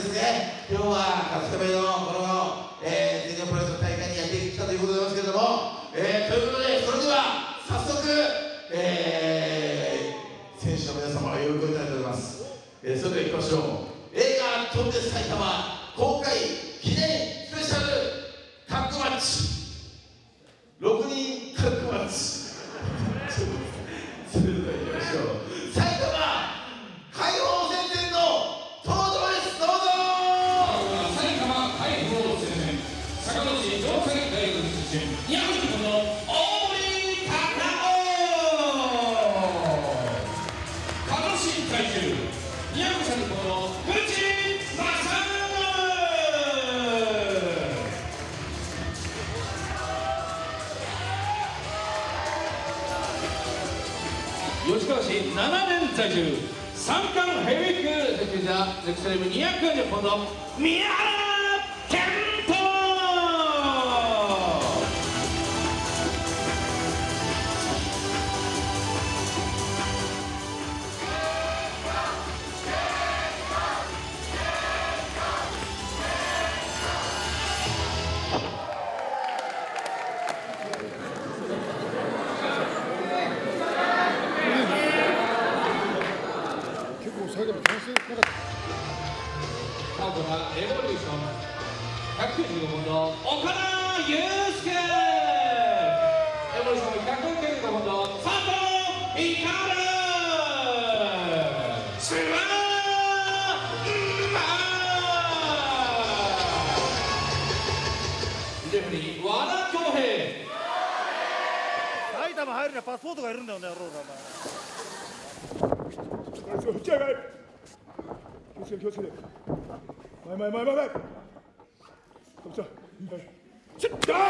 ですね、今日は春日部のこの、全日本プロレスの大会にやってきたということでございますけれども、ということで、それでは早速、選手の皆様を呼び込みたいと思います。それでは行きましょう。映画「翔んで埼玉」公開記念スペシャルタッグマッチ、6人タッグマッチそれでは行きましょう。埼玉解放戦線の登場です。どうぞ。 埼玉解放戦線、坂口城西大学出身、宮口君の大森隆夫、鹿児島在住、宮口君の藤正吉川市7年在住、三冠ヘビー級責任者レクセレム240ポンド、宮原健人。パートナーエボリューション195ポンド、岡田祐介。エボリューション195ポンド、佐藤光。スワンマーレフリー和田恭平。 埼玉入るにはパスポートがいるんだよね、野郎だお前。打ち上がる。気をつけて、気をつけて。前。こっちだ。チッダ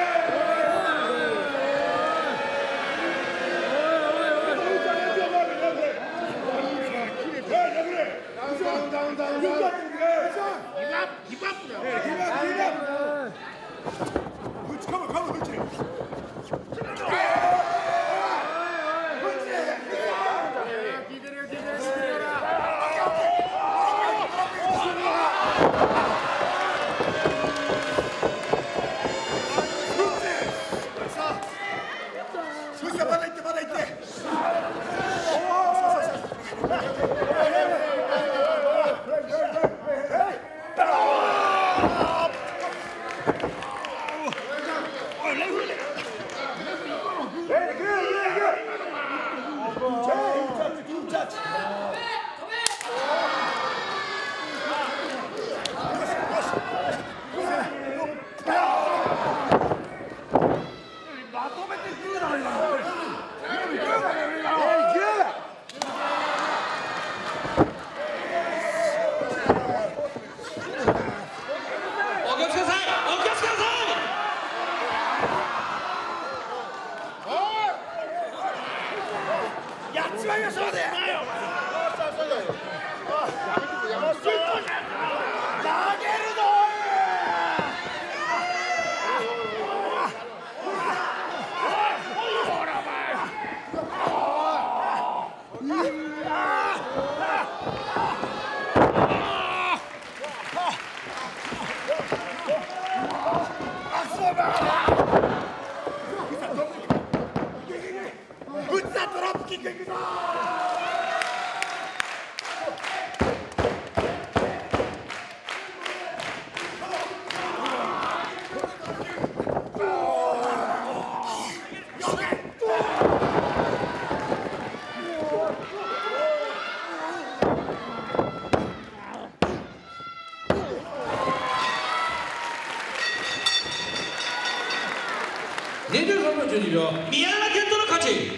23分12秒、宮原健人の勝ち。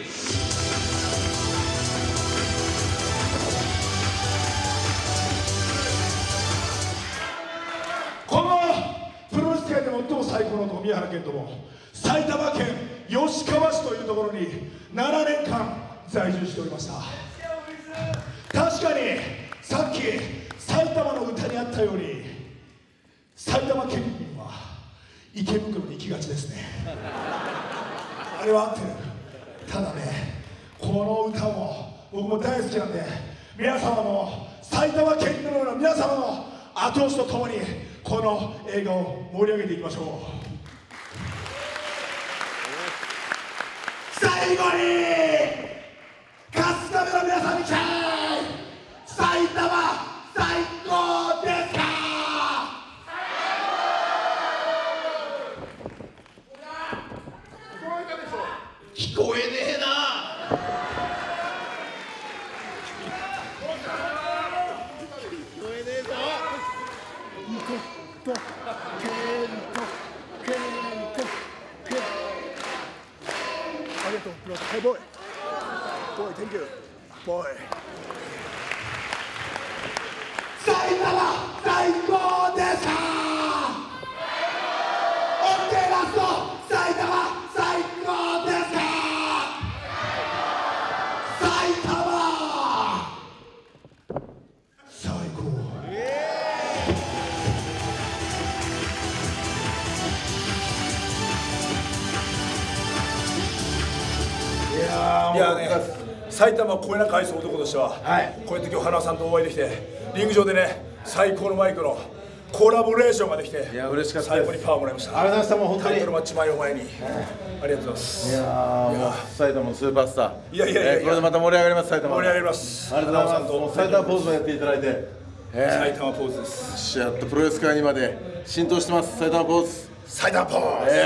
このプロレス界で最も最高の宮原健人も埼玉県吉川市というところに7年間在住しておりました。確かにさっき埼玉の歌にあったように埼玉県民は池袋に行きがちですね。あれは合ってる。ただね、この歌も僕も大好きなんで、皆様の埼玉県民の皆様の後押しとともにこの映画を盛り上げていきましょう。最後に春日部の皆さんに期待。埼玉最高ですか。 聞こえねえな。 ありがとう、ブロー。はいボーイ。ボーイ、Thank you。ボーイ。埼玉最高ですか。オッケーラスト。埼玉最高ですか。埼玉最高。いやね、埼玉を超えなく愛す男としては、こうやって今日花さんとお会いできて、リング上でね、最高のマイクのコラボレーションができて、 いや嬉しかったです。 最後にパワーもらいました。 ありがとうございました。もう本当にタイトルマッチ前を前に、ありがとうございます。 いやー、もう埼玉のスーパースター。 いやいやいやいやこれでまた盛り上がります。埼玉盛り上がります。 ありがとうございます。もう埼玉ポーズもやっていただいて、 埼玉ポーズです。 やっとプロレス界にまで浸透してます。埼玉ポーズ。 埼玉ポーズ。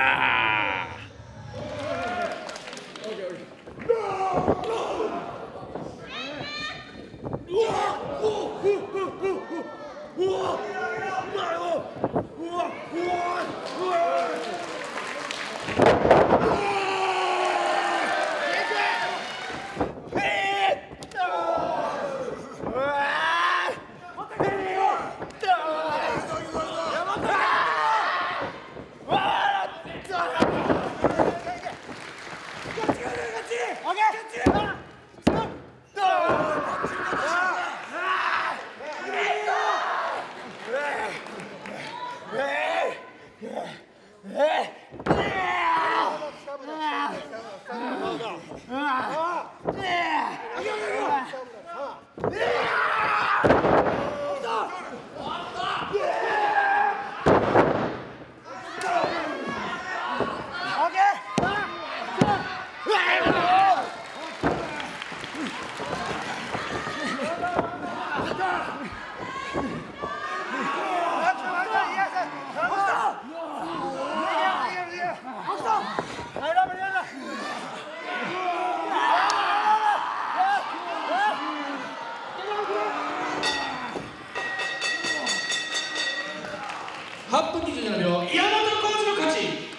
8分27秒、山田浩二の勝ち。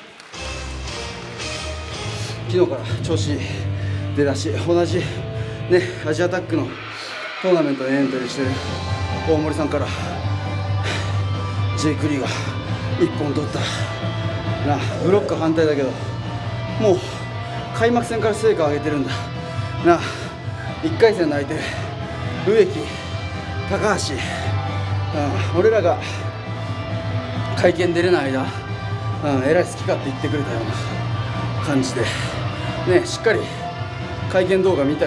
昨日から調子出だし、同じ、ね、アジアタックのトーナメントにエントリーしてる大森さんからジェイクリーが1本取ったな。ブロック反対だけどもう開幕戦から成果を上げてるんだな。1回戦の相手植木、高橋、俺らが会見出れない間、えらい好き勝手言ってくれたような感じで、ね、しっかり会見動画見たよ。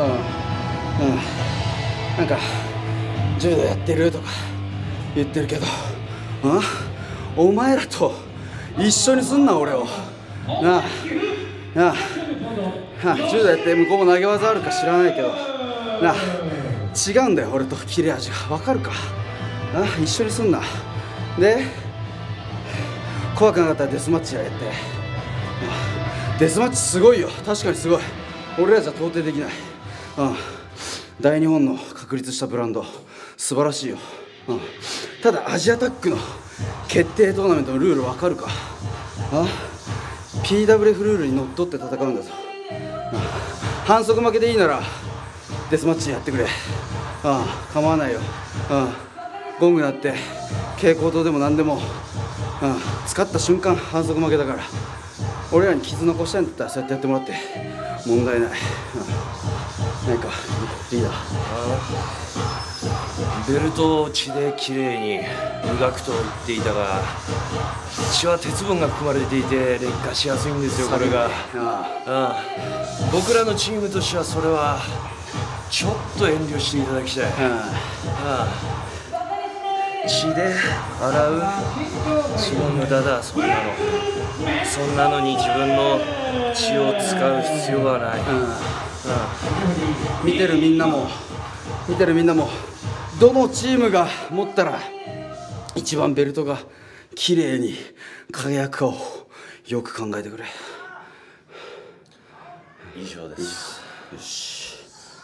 なんか柔道やってるとか言ってるけど、お前らと一緒にすんな俺をなあ、柔道やって向こうも投げ技あるか知らないけどな、違うんだよ俺と切れ味が。分かるかな。一緒にすんな。で怖くなかったらデスマッチやれって。デスマッチすごいよ。確かにすごい。俺らじゃ到底できない。大日本の確立したブランド素晴らしいよ。ただアジアタックの決定トーナメントのルール分かるか。PWF ルールにのっとって戦うんだぞ。反則負けでいいならデスマッチやってくれ。構わないよ。ゴング鳴って蛍光灯でも何でも、使った瞬間反則負けだから、俺らに傷残したいんだったらそうやってやってもらって問題ない。何かリーダー。 ベルトを血できれいに磨くと言っていたが、血は鉄分が含まれていて劣化しやすいんですよこれが。僕らのチームとしてはそれはちょっと遠慮していただきたい。 血で洗う血の無駄だ。そんなのに自分の血を使う必要はない。 見てるみんなもどのチームが持ったら一番ベルトが綺麗に輝くかをよく考えてくれ。 以上です。 よし。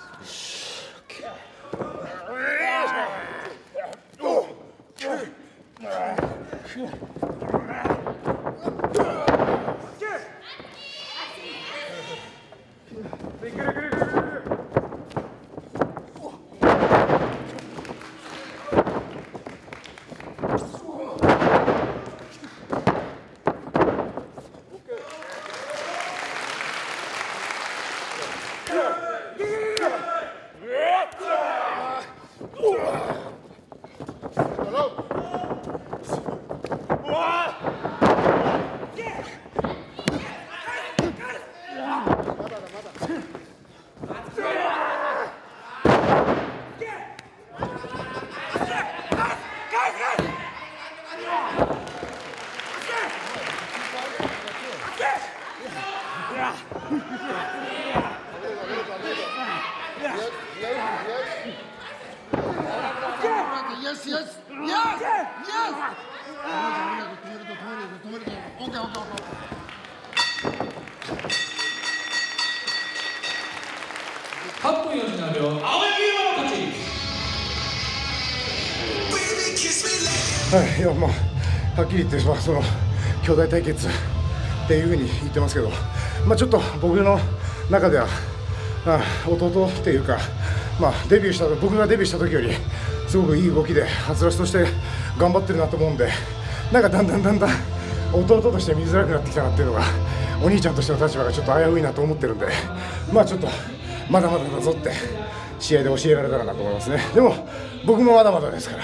8分47秒、青柳優馬の勝ち。 はい、いやまあはっきり言って、その兄弟対決っていうふうに言ってますけど、ちょっと僕の中では弟っていうか、僕がデビューした時よりすごくいい動きではつらつとして頑張ってるなと思うんで、なんかだんだん弟として見づらくなってきたなっていうのが、お兄ちゃんとしての立場がちょっと危ういなと思ってるんで、ちょっとまだまだだぞって試合で教えられたらなと思いますね。でも僕もまだまだですから、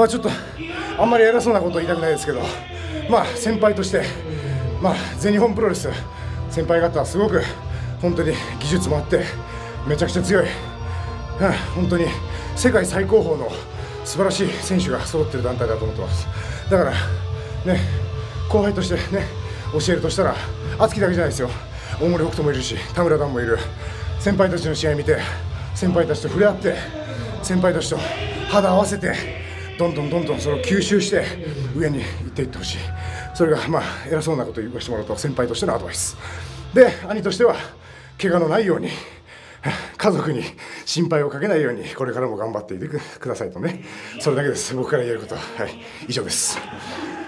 ちょっとあんまり偉そうなこと言いたくないですけど、先輩として、全日本プロレス先輩方はすごく本当に技術もあってめちゃくちゃ強い、本当に世界最高峰の素晴らしい選手が揃っている団体だと思ってます。だからね、後輩としてね教えるとしたら、敦貴だけじゃないですよ、大森北斗もいるし田村段もいる。先輩たちの試合見て、先輩たちと触れ合って、先輩たちと肌合わせて、どんどんそれを吸収して上に行っていってほしい。それが偉そうなことを言わせてもらうと、先輩としてのアドバイスで、兄としては怪我のないように、家族に心配をかけないようにこれからも頑張っていてくださいとね、それだけです、僕から言えることは。以上です。